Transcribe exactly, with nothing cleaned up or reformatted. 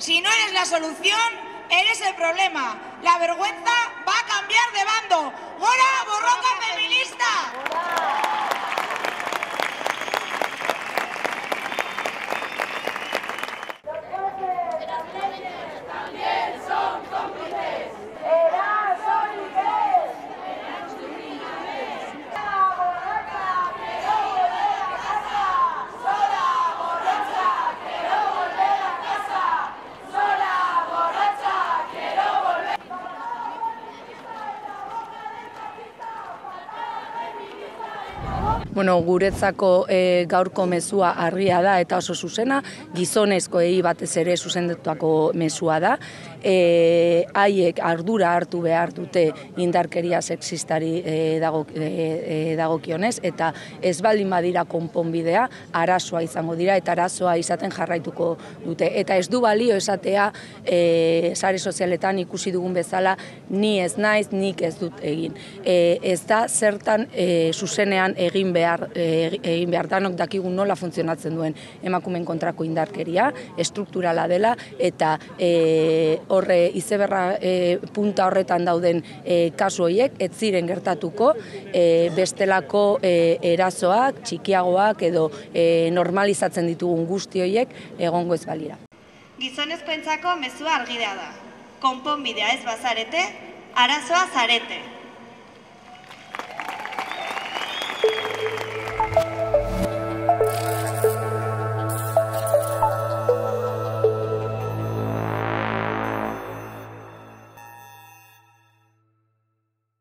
Si no eres la solución, eres el problema. La vergüenza va a cambiar de bando. ¡Gora, borroka feminista! Bueno, guretzako e, gaurko mezua argia da eta oso zuzena, gizonezkoei batez ere zuzendutako mezua da. E, haiek ardura hartu behar dute indarkeria sexistari e, dago, e, dagokionez, eta ez baldin badira konponbidea, arazoa izango dira eta arazoa izaten jarraituko dute. Eta ez du balio esatea e, sare sozialetan ikusi dugun bezala, ni ez naiz, nik ez dut egin. E, ez da zertan e, zuzenean egin behar Behar, egin behar danok dakigun nola funtzionatzen duen emakumeen kontrako indarkeria, estrukturala dela, eta e, horre izeberra e, punta horretan dauden e, kasu horiek ez ziren gertatuko e, bestelako e, erasoak, txikiagoak edo e, normalizatzen ditugun guzti horiek egongo ez balira. Gizonezkoentzako mezua argidea da. Konponbidea ez bazarete, arazoa zarete.